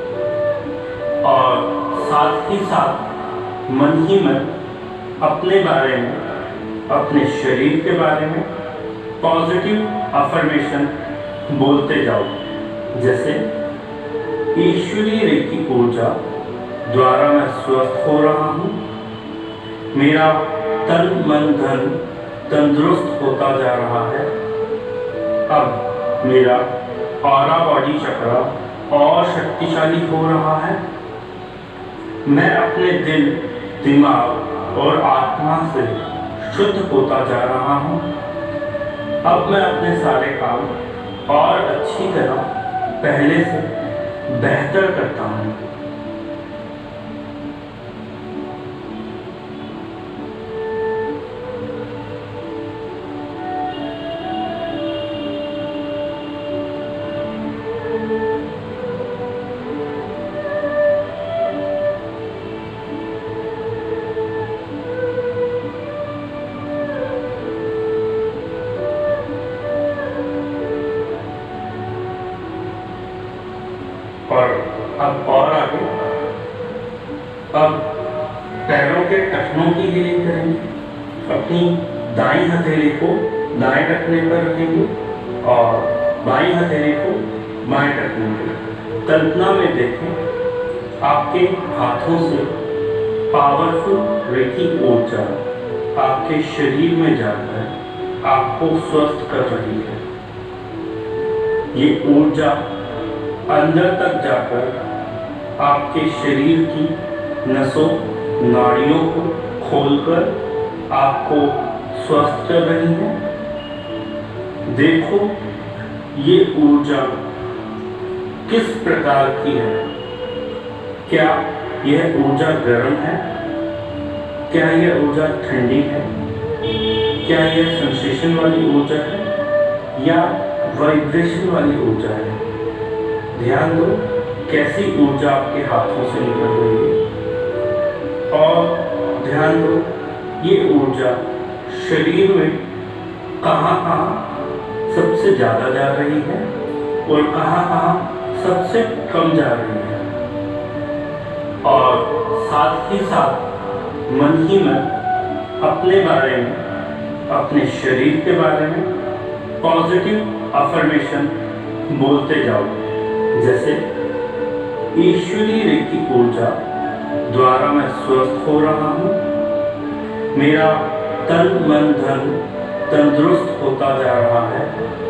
और साथ ही साथ मन ही मन अपने बारे में, अपने शरीर के बारे में पॉजिटिव अफर्मेशन बोलते जाओ, जैसे ईश्वरीय रेकी ऊर्जा द्वारा मैं स्वस्थ हो रहा हूँ, मेरा तन मन धन तंदुरुस्त होता जा रहा है। अब मेरा ऑरा बॉडी चक्र और शक्तिशाली हो रहा है। मैं अपने दिल दिमाग और आत्मा से शुद्ध होता जा रहा हूँ। अब मैं अपने सारे काम और अच्छी तरह पहले से बेहतर करता हूँ। और आगे अब पैरों के टखनों की हीलिंग करेंगे। अपनी दाईं हथेली को दाएं टखने पर रखेंगे और बाईं हथेली को बाएं टखने पर। कल्पना में देखें आपके हाथों से पावरफुल रेकी ऊर्जा आपके शरीर में जाकर आपको स्वस्थ कर रही है। ये ऊर्जा अंदर तक जाकर आपके शरीर की नसों नाड़ियों को खोलकर आपको स्वस्थ कर रही है। देखो ये ऊर्जा किस प्रकार की है। क्या यह ऊर्जा गर्म है? क्या यह ऊर्जा ठंडी है? क्या यह सेंसेशन वाली ऊर्जा है या वाइब्रेशन वाली ऊर्जा है? ध्यान दो कैसी ऊर्जा आपके हाथों से निकल रही है और ध्यान दो ये ऊर्जा शरीर में कहाँ कहाँ सबसे ज़्यादा जा रही है और कहाँ कहाँ सबसे कम जा रही है। और साथ ही साथ मन ही मन अपने बारे में, अपने शरीर के बारे में पॉजिटिव अफर्मेशन बोलते जाओ, जैसे ईश्वरीय रेकी ऊर्जा द्वारा मैं स्वस्थ हो रहा हूँ, मेरा तन मन धन तंदुरुस्त होता जा रहा है।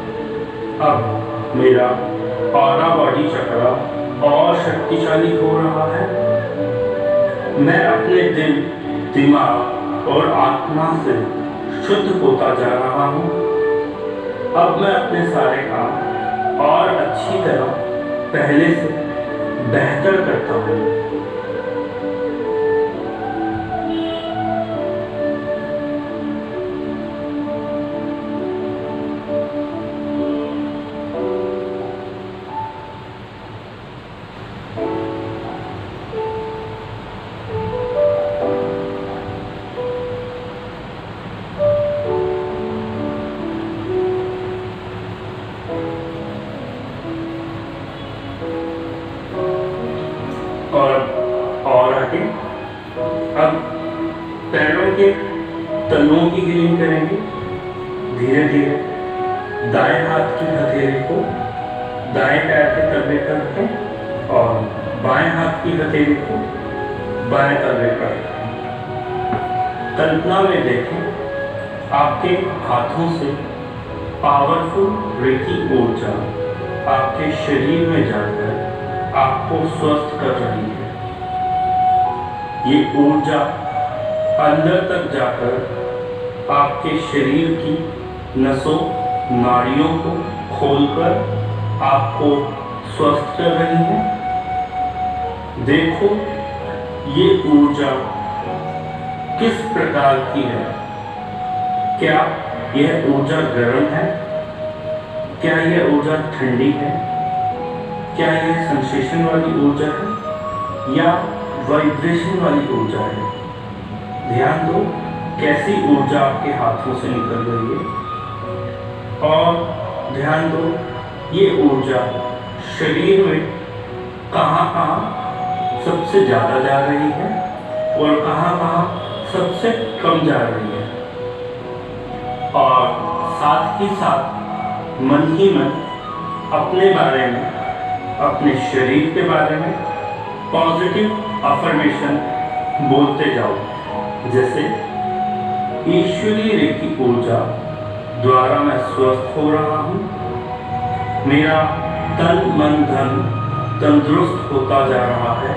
अब मेरा ऑरा बॉडी चक्र और शक्तिशाली हो रहा है। मैं अपने दिल दिमाग और आत्मा से शुद्ध होता जा रहा हूँ। अब मैं अपने सारे काम और अच्छी तरह पहले से बेहतर करता हूँ। और आगे अब पैरों के तलुओं की हीलिंग करेंगे। धीरे धीरे दाएं हाथ की हथेली को दाएं पैर के तलवे पर रखें और बाएं हाथ की हथेली को बाएं तलवे पर रखें। कल्पना में देखें आपके हाथों से पावरफुल रेकी ऊर्जा आपके शरीर में जाकर आपको स्वस्थ कर रही है। ये ऊर्जा अंदर तक जाकर आपके शरीर की नसों नाड़ियों को खोलकर आपको स्वस्थ कर रही है। देखो ये ऊर्जा किस प्रकार की है। क्या यह ऊर्जा गर्म है? क्या यह ऊर्जा ठंडी है? क्या यह सेंसेशन वाली ऊर्जा है या वाइब्रेशन वाली ऊर्जा है? ध्यान दो कैसी ऊर्जा आपके हाथों से निकल रही है और ध्यान दो ये ऊर्जा शरीर में कहाँ कहाँ सबसे ज़्यादा जा रही है और कहाँ कहाँ सबसे कम जा रही है। और साथ ही साथ मन ही मन अपने बारे में, अपने शरीर के बारे में पॉजिटिव अफर्मेशन बोलते जाओ। जैसे ईश्वरीय रेकी ऊर्जा द्वारा मैं स्वस्थ हो रहा हूँ, मेरा तन मन धन तंदुरुस्त होता जा रहा है।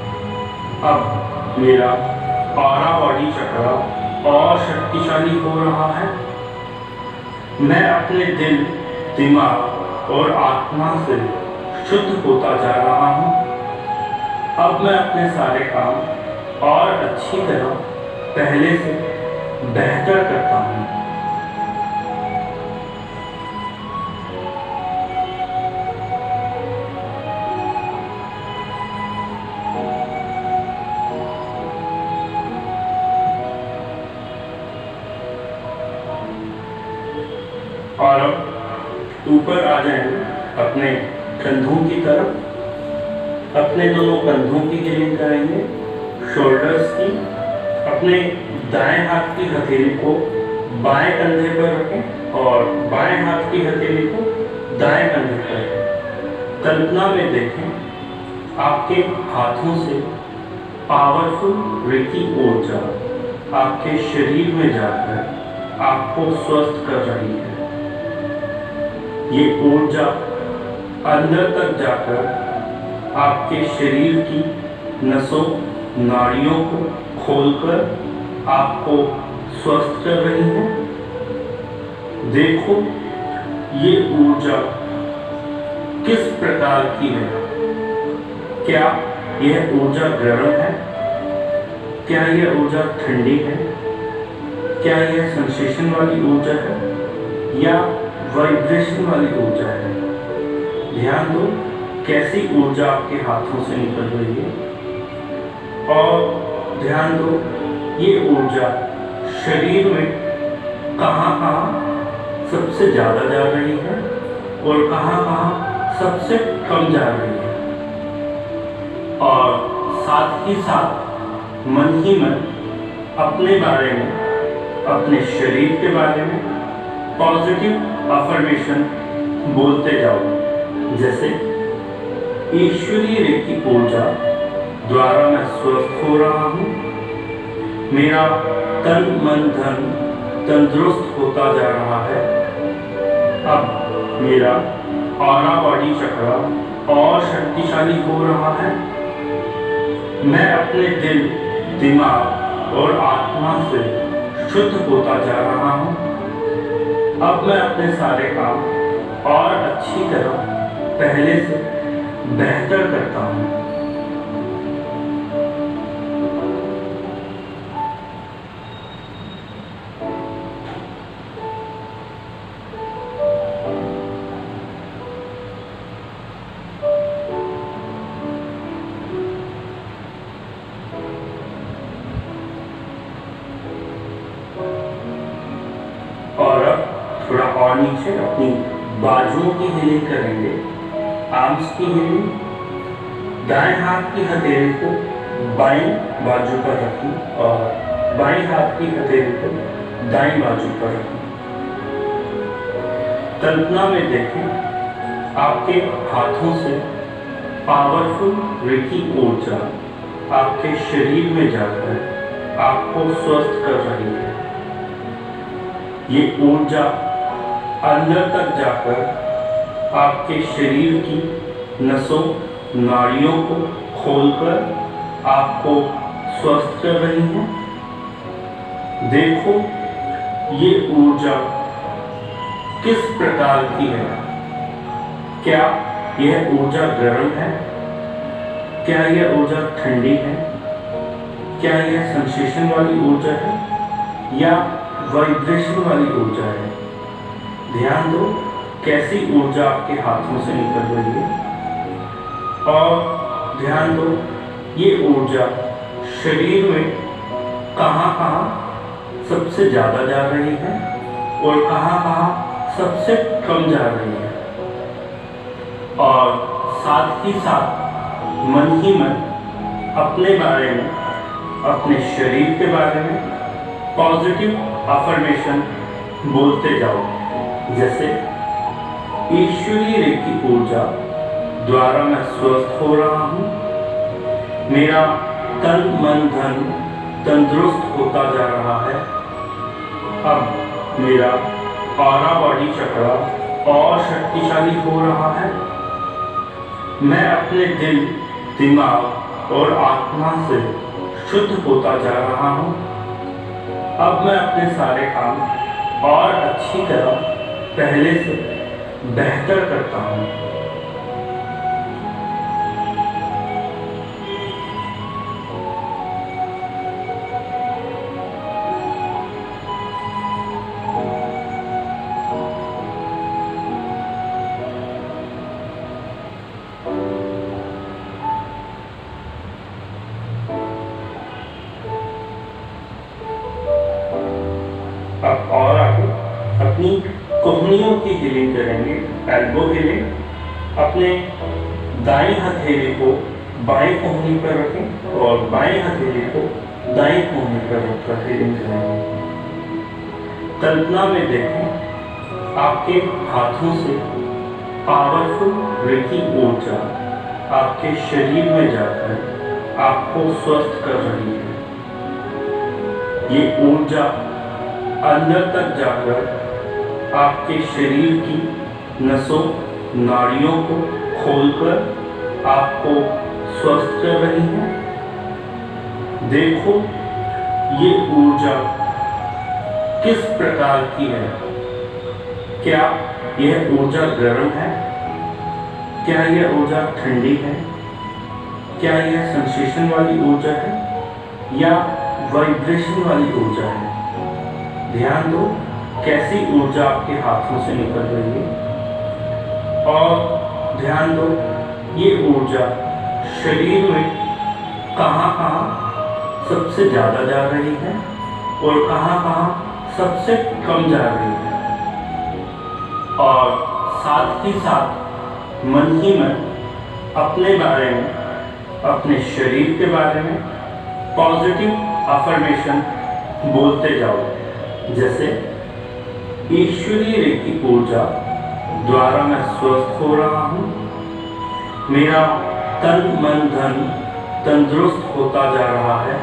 अब मेरा ऑरा बॉडी चक्र और शक्तिशाली हो रहा है। मैं अपने दिल दिमाग और आत्मा से शुद्ध होता जा रहा हूँ। अब मैं अपने सारे काम और अच्छी तरह पहले से बेहतर करता हूँ। और अब ऊपर आ जाएंगे अपने कंधों की तरफ। अपने दोनों कंधों की हीलिंग करेंगे, शोल्डर्स की। अपने दाएं हाथ की हथेली को बाएं कंधे पर रखें और बाएं हाथ की हथेली को दाएं कंधे पर रखें। कल्पना में देखें आपके हाथों से पावरफुल रेकी ऊर्जा आपके शरीर में जाकर आपको स्वस्थ कर रही है। ये ऊर्जा अंदर तक जाकर आपके शरीर की नसों नाड़ियों को खोलकर आपको स्वस्थ कर रही है। देखो ये ऊर्जा किस प्रकार की है। क्या यह ऊर्जा गर्म है? क्या यह ऊर्जा ठंडी है? क्या यह सेंसेशन वाली ऊर्जा है या वाइब्रेशन वाली ऊर्जा है? ध्यान दो कैसी ऊर्जा आपके हाथों से निकल रही है और ध्यान दो ये ऊर्जा शरीर में कहाँ कहाँ सबसे ज़्यादा जा रही है और कहाँ कहाँ सबसे कम जा रही है। और साथ ही साथ मन ही मन अपने बारे में, अपने शरीर के बारे में पॉजिटिव अफर्मेशन बोलते जाओ। जैसे ईश्वरीय रेकी ऊर्जा द्वारा मैं स्वस्थ हो रहा हूँ, मेरा तन मन धन तंदुरुस्त होता जा रहा है। अब मेरा ऑरा बॉडी चक्र और शक्तिशाली हो रहा है। मैं अपने दिल दिमाग और आत्मा से शुद्ध होता जा रहा हूँ। अब मैं अपने सारे काम और अच्छी तरह पहले से बेहतर करता हूँ। और अब थोड़ा और नीचे अपनी बाजुओं की हीलिंग करेंगे, आर्म्स की हीलिंग। दाएं हाथ की हथेली को बाईं बाजू पर रखें और बाईं हाथ की हथेली को दाईं बाजू पर रखें। कल्पना में देखें आपके हाथों से पावरफुल रेकी ऊर्जा आपके शरीर में जाकर आपको स्वस्थ कर रही है। ये ऊर्जा अंदर तक जाकर आपके शरीर की नसों नाड़ियों को खोलकर आपको स्वस्थ कर रही है। देखो ये ऊर्जा किस प्रकार की है। क्या यह ऊर्जा गर्म है? क्या यह ऊर्जा ठंडी है? क्या यह सेंसेशन वाली ऊर्जा है या वाइब्रेशन वाली ऊर्जा है? ध्यान दो कैसी ऊर्जा आपके हाथों से निकल रही है और ध्यान दो ये ऊर्जा शरीर में कहाँ कहाँ सबसे ज़्यादा जा रही है और कहाँ कहाँ सबसे कम जा रही है। और साथ ही साथ मन ही मन अपने बारे में, अपने शरीर के बारे में पॉजिटिव अफर्मेशन बोलते जाओ। जैसे ईश्वरीय रेकी ऊर्जा द्वारा मैं स्वस्थ हो रहा हूँ। मेरा तन मन धन तंदुरुस्त होता जा रहा है। अब मेरा ऑरा बॉडी चक्र और शक्तिशाली हो रहा है। मैं अपने दिल, दिमाग और आत्मा से शुद्ध होता जा रहा हूँ। अब मैं अपने सारे काम और अच्छी तरह पहले से बेहतर करता हूँ। अब और आगे अपनी कोहनियों की हीलिंग करेंगे। Elbow healing. अपने दाईं हथेली को बाईं कोहनी पर रखें और बाईं हथेली को दाईं कोहनी पर रखकर हीलिंग करेंगे। कल्पना में देखें आपके हाथों से पावरफुल रेकी ऊर्जा आपके शरीर में जाकर आपको स्वस्थ कर रही है। ये ऊर्जा अंदर तक जाकर आपके शरीर की नसों नाड़ियों को खोलकर आपको स्वस्थ कर रही है। देखो ये ऊर्जा किस प्रकार की है। क्या यह ऊर्जा गर्म है? क्या यह ऊर्जा ठंडी है? क्या यह सेंसेशन वाली ऊर्जा है या वाइब्रेशन वाली ऊर्जा है? ध्यान दो कैसी ऊर्जा आपके हाथों से निकल रही है और ध्यान दो ये ऊर्जा शरीर में कहाँ कहाँ सबसे ज़्यादा जा रही है और कहाँ कहाँ सबसे कम जा रही है। और साथ ही साथ मन ही मन अपने बारे में, अपने शरीर के बारे में पॉजिटिव अफर्मेशन बोलते जाओ। जैसे ईश्वरीय रेकी ऊर्जा द्वारा मैं स्वस्थ हो रहा हूँ। मेरा तन मन धन तंदुरुस्त होता जा रहा है।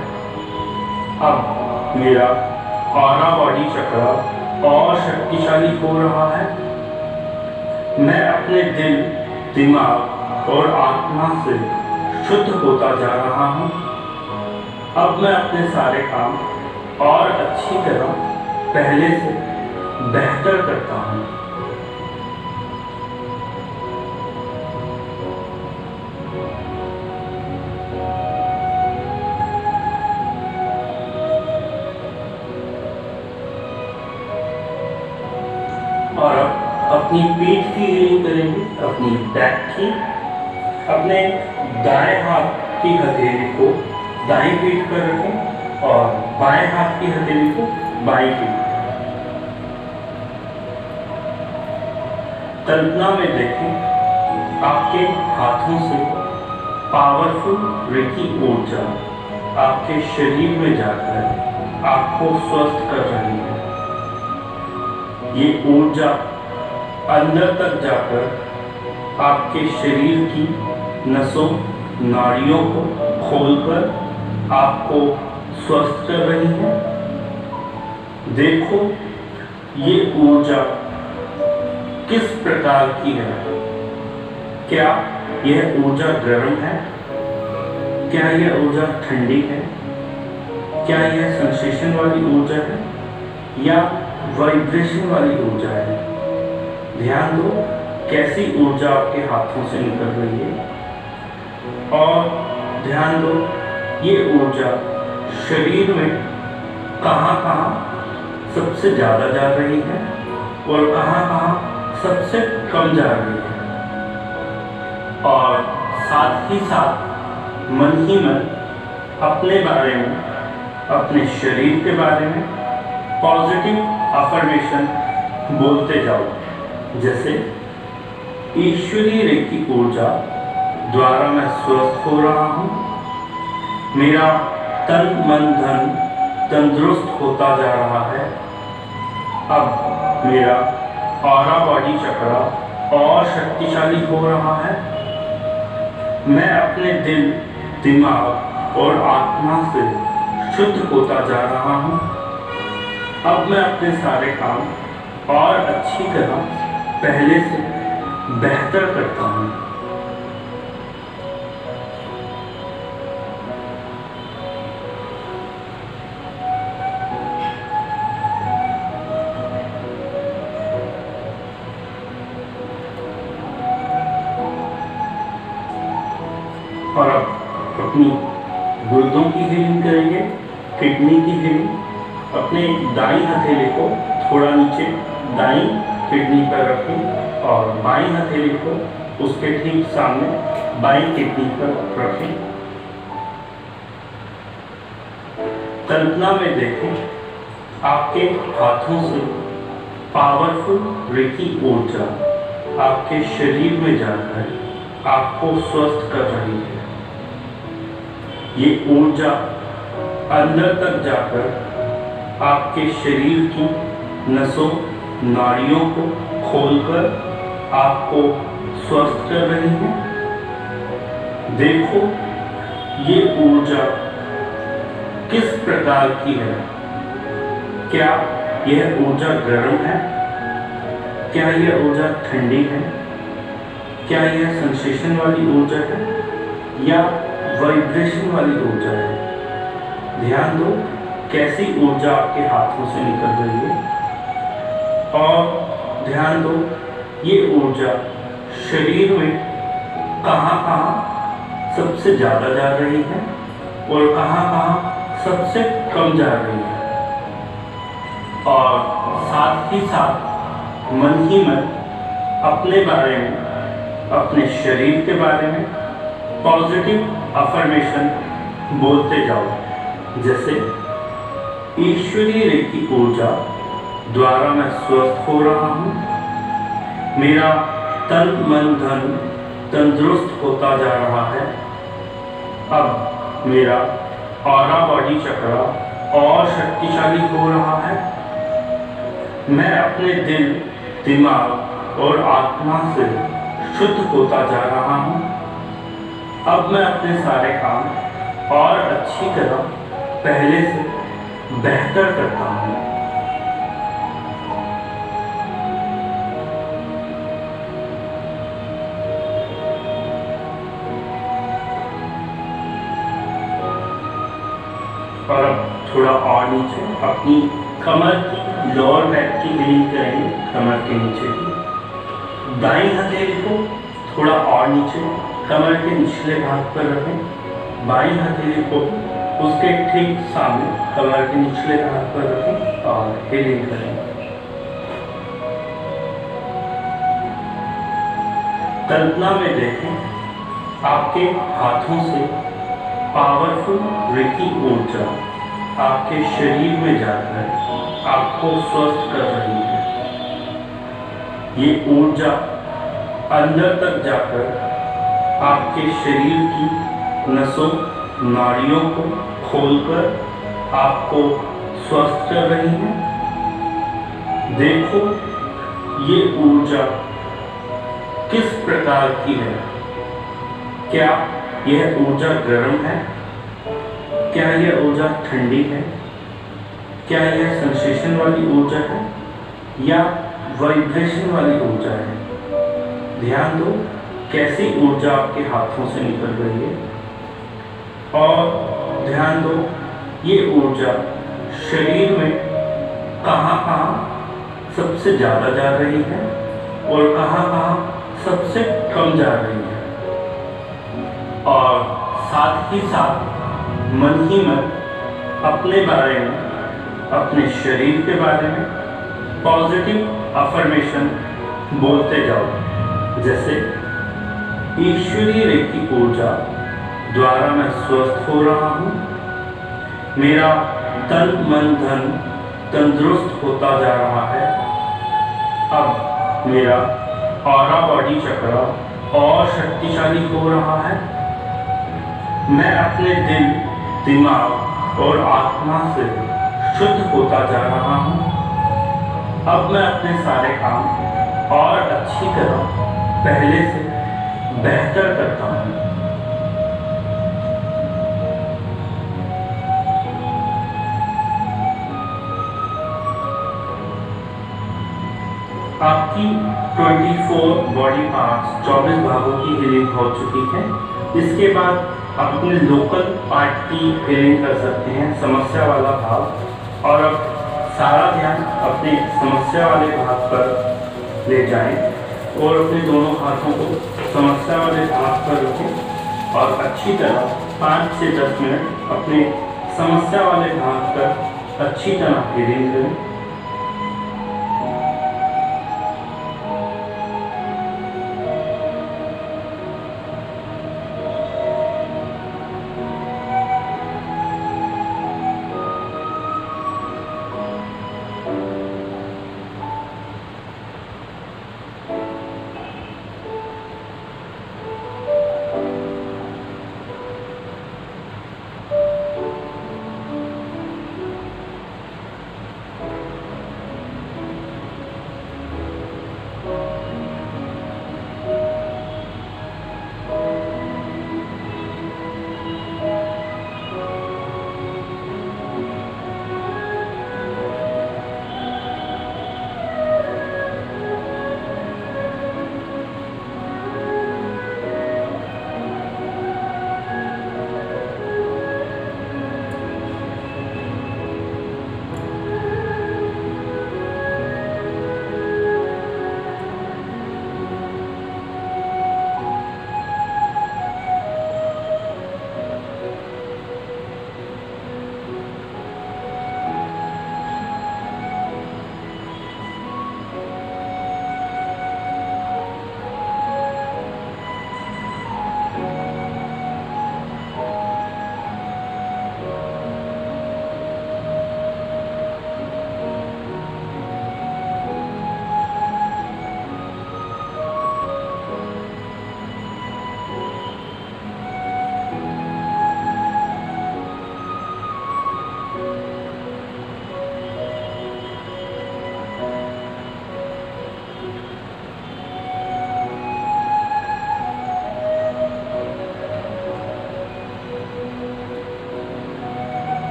अब मेरा ऑरा बॉडी चक्र और शक्तिशाली हो रहा है। मैं अपने दिल, दिमाग और आत्मा से शुद्ध होता जा रहा हूँ। अब मैं अपने सारे काम और अच्छी तरह पहले से बेहतर करता हूँ। और अब अपनी पीठ की हीलिंग करेंगे, अपनी बैक की। अपने दाएं हाथ की हथेली को दाईं पीठ पर रखें और बाएं हाथ की हथेली को बाईं पीठ। कल्पना में देखें आपके हाथों से पावरफुल रेकी ऊर्जा आपके शरीर में जाकर आपको स्वस्थ कर रही है। ये ऊर्जा अंदर तक जाकर आपके शरीर की नसों नाड़ियों को खोलकर आपको स्वस्थ कर रही है। देखो ये ऊर्जा किस प्रकार की है। क्या यह ऊर्जा गर्म है? क्या यह ऊर्जा ठंडी है? क्या यह सेंसेशन वाली ऊर्जा है या वाइब्रेशन वाली ऊर्जा है? ध्यान दो कैसी ऊर्जा आपके हाथों से निकल रही है और ध्यान दो ये ऊर्जा शरीर में कहाँ कहाँ सबसे ज़्यादा जा रही है और कहाँ कहाँ सबसे कम जा रही है। और साथ ही साथ मन ही मन अपने बारे में, अपने शरीर के बारे में पॉजिटिव अफर्मेशन बोलते जाओ। जैसे ईश्वरीय रेकी ऊर्जा द्वारा मैं स्वस्थ हो रहा हूँ, मेरा तन मन धन तंदुरुस्त होता जा रहा है। अब मेरा ऑरा बॉडी चक्र और शक्तिशाली हो रहा है। मैं अपने दिल दिमाग और आत्मा से शुद्ध होता जा रहा हूँ। अब मैं अपने सारे काम और अच्छी तरह पहले से बेहतर करता हूँ। और अब अपनी गुर्दों की हीलिंग करेंगे, किडनी की हीलिंग। अपने दाईं हथेली को थोड़ा नीचे दाईं किडनी पर रखें और बाईं हथेली को उसके ठीक सामने बाईं किडनी पर रखें। कल्पना में देखें आपके हाथों से पावरफुल रेकी ऊर्जा आपके शरीर में जाकर आपको स्वस्थ कर रही है। ये ऊर्जा अंदर तक जाकर आपके शरीर की नसों नाड़ियों को खोलकर आपको स्वस्थ कर रही है। देखो ये ऊर्जा किस प्रकार की है। क्या यह ऊर्जा गर्म है? क्या यह ऊर्जा ठंडी है? क्या यह सेंसेशन वाली ऊर्जा है या वाइब्रेशन वाली ऊर्जा है? ध्यान दो कैसी ऊर्जा आपके हाथों से निकल रही है और ध्यान दो ये ऊर्जा शरीर में कहाँ कहाँ सबसे ज़्यादा जा रही है और कहाँ कहाँ सबसे कम जा रही है। और साथ ही साथ मन ही मन अपने बारे में, अपने शरीर के बारे में पॉजिटिव अफर्मेशन बोलते जाओ। जैसे ईश्वरीय रेकी ऊर्जा द्वारा मैं स्वस्थ हो रहा हूँ, मेरा तन मन धन तंदुरुस्त होता जा रहा है। अब मेरा ऑरा बॉडी चक्र और शक्तिशाली हो रहा है। मैं अपने दिल दिमाग और आत्मा से शुद्ध होता जा रहा हूँ। अब मैं अपने सारे काम और अच्छी तरह पहले से बेहतर करता हूँ। और अब थोड़ा और नीचे अपनी कमर की लोअर बैक की हीलिंग करेंगे। कमर के नीचे की दाईं हथेली को थोड़ा और नीचे कमर के निचले भाग पर रखें। बाईं हथेली को उसके ठीक सामने कमर के निचले भाग पर रखें और हीलिंग करें। कल्पना में देखें आपके हाथों से पावरफुल रेकी ऊर्जा आपके शरीर में जाकर आपको स्वस्थ कर रही है। ये ऊर्जा अंदर तक जाकर आपके शरीर की नसों नाड़ियों को खोलकर आपको स्वस्थ कर रही हैं। देखो ये ऊर्जा किस प्रकार की है। क्या यह ऊर्जा गर्म है? क्या यह ऊर्जा ठंडी है? क्या यह सेंसेशन वाली ऊर्जा है या वाइब्रेशन वाली ऊर्जा है? ध्यान दो कैसी ऊर्जा आपके हाथों से निकल रही है, और ध्यान दो ये ऊर्जा शरीर में कहाँ कहाँ सबसे ज़्यादा जा रही है और कहाँ कहाँ सबसे कम जा रही है। और साथ ही साथ मन ही मन अपने बारे में, अपने शरीर के बारे में पॉजिटिव अफर्मेशन बोलते जाओ, जैसे ईश्वरीय रेखी ऊर्जा द्वारा मैं स्वस्थ हो रहा हूँ, मेरा तन मन धन तंदुरुस्त होता जा रहा है, अब मेरा ऑरा बॉडी चक्र और शक्तिशाली हो रहा है, मैं अपने दिल दिमाग और आत्मा से शुद्ध होता जा रहा हूँ, अब मैं अपने सारे काम और अच्छी तरह पहले से बेहतर करता हूँ। आपकी 24 बॉडी पार्ट्स 24 भागों की हीलिंग हो चुकी है। इसके बाद आप अपने लोकल पार्ट की हीलिंग कर सकते हैं, समस्या वाला भाग, और अब सारा ध्यान अपने समस्या वाले भाग पर ले जाएं और अपने दोनों हाथों को समस्या वाले भाग पर रखें और अच्छी तरह 5 से 10 मिनट अपने समस्या वाले भाग पर अच्छी तरह हीलिंग करें।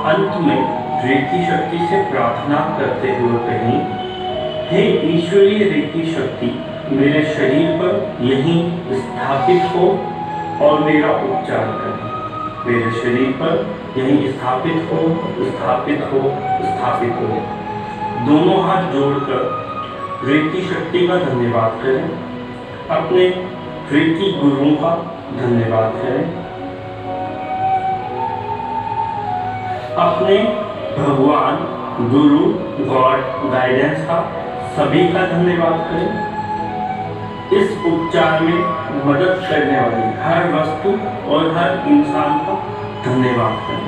अंत में रेकी शक्ति से प्रार्थना करते हुए कहें, हे ईश्वरीय रेकी शक्ति, मेरे शरीर पर यहीं स्थापित हो और मेरा उपचार करें। मेरे शरीर पर यहीं स्थापित हो, स्थापित हो, स्थापित हो। दोनों हाथ जोड़कर रेकी शक्ति का धन्यवाद करें। अपने रेकी गुरुओं का धन्यवाद करें। अपने भगवान, गुरु, गॉड, गाइडेंस का सभी का धन्यवाद करें। इस उपचार में मदद करने वाली हर वस्तु और हर इंसान का धन्यवाद करें।